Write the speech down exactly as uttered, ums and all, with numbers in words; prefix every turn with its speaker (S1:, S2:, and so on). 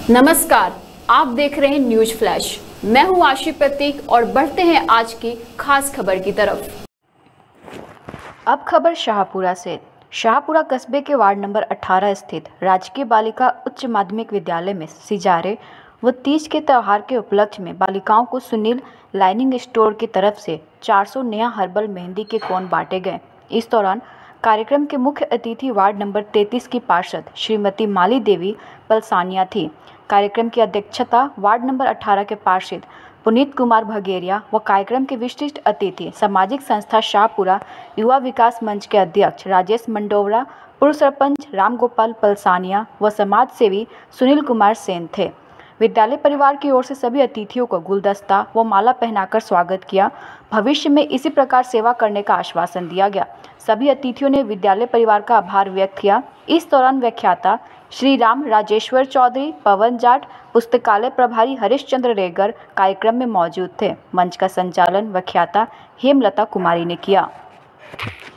S1: नमस्कार, आप देख रहे हैं न्यूज फ्लैश। मैं हूं आशी प्रतीक और बढ़ते हैं आज की खास खबर की तरफ।
S2: अब खबर शाहपुरा से। शाहपुरा कस्बे के वार्ड नंबर अठारह स्थित राजकीय बालिका उच्च माध्यमिक विद्यालय में सिजारे व तीज के त्यौहार के उपलक्ष्य में बालिकाओं को सुनील लाइनिंग स्टोर की तरफ से चार सौ नया हर्बल मेहंदी के कोन बांटे गए। इस दौरान कार्यक्रम के मुख्य अतिथि वार्ड नंबर तैंतीस की पार्षद श्रीमती माली देवी पलसानिया थी। कार्यक्रम की अध्यक्षता वार्ड नंबर अठारह के पार्षद पुनीत कुमार भगेरिया व कार्यक्रम के विशिष्ट अतिथि सामाजिक संस्था शाहपुरा युवा विकास मंच के अध्यक्ष राजेश मंडोवरा, पूर्व सरपंच रामगोपाल पलसानिया व समाज सेवी सुनील कुमार सेन थे। विद्यालय परिवार की ओर से सभी अतिथियों को गुलदस्ता व माला पहनाकर स्वागत किया। भविष्य में इसी प्रकार सेवा करने का आश्वासन दिया गया। सभी अतिथियों ने विद्यालय परिवार का आभार व्यक्त किया। इस दौरान व्याख्याता श्री राम राजेश्वर चौधरी, पवन जाट, पुस्तकालय प्रभारी हरीश चंद्र रेगर कार्यक्रम में मौजूद थे। मंच का संचालन व्याख्याता हेमलता कुमारी ने किया।